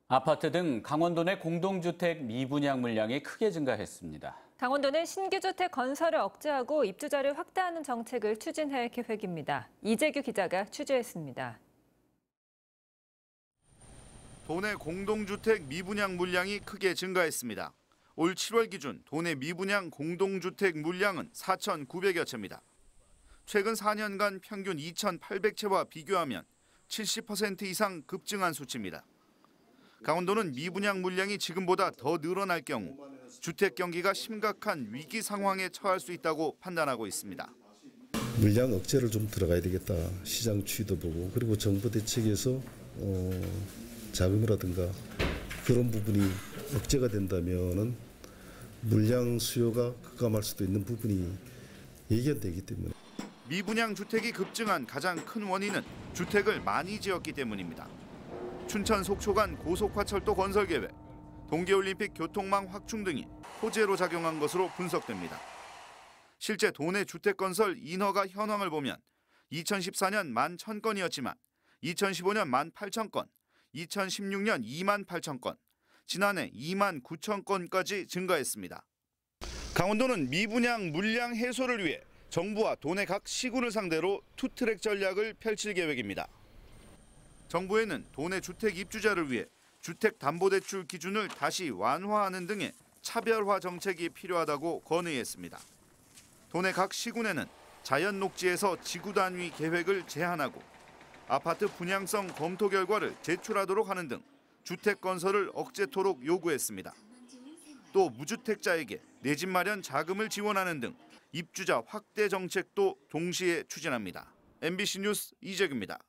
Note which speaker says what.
Speaker 1: 아파트 등 강원도 내 공동주택 미분양 물량이 크게 증가했습니다.
Speaker 2: 강원도는 신규 주택 건설을 억제하고 입주자를 확대하는 정책을 추진할 계획입니다. 이재규 기자가 취재했습니다.
Speaker 3: 도내 공동주택 미분양 물량이 크게 증가했습니다. 올 7월 기준 도내 미분양 공동주택 물량은 4,900여 채입니다. 최근 4년간 평균 2,800채와 비교하면 70% 이상 급증한 수치입니다. 강원도는 미분양 물량이 지금보다 더 늘어날 경우 주택 경기가 심각한 위기 상황에 처할 수 있다고 판단하고 있습니다.
Speaker 4: 물량 억제를 좀 들어가야 되겠다. 시장 추이도 보고 그리고 정부 대책에서 자금이라든가 그런 부분이 억제가 된다면은 물량 수요가 급감할 수도 있는 부분이 예견되기 때문에.
Speaker 3: 미분양 주택이 급증한 가장 큰 원인은 주택을 많이 지었기 때문입니다. 춘천 속초간 고속화철도 건설 계획, 동계올림픽 교통망 확충 등이 호재로 작용한 것으로 분석됩니다. 실제 도내 주택 건설 인허가 현황을 보면 2014년 11,000건이었지만 2015년 18,000건, 2016년 28,000건, 지난해 29,000건까지 증가했습니다. 강원도는 미분양 물량 해소를 위해 정부와 도내 각 시군을 상대로 투트랙 전략을 펼칠 계획입니다. 정부에는 도내 주택 입주자를 위해 주택담보대출 기준을 다시 완화하는 등의 차별화 정책이 필요하다고 건의했습니다. 도내 각 시군에는 자연 녹지에서 지구 단위 계획을 제한하고 아파트 분양성 검토 결과를 제출하도록 하는 등 주택 건설을 억제토록 요구했습니다. 또 무주택자에게 내 집 마련 자금을 지원하는 등 입주자 확대 정책도 동시에 추진합니다. MBC 뉴스 이재규입니다.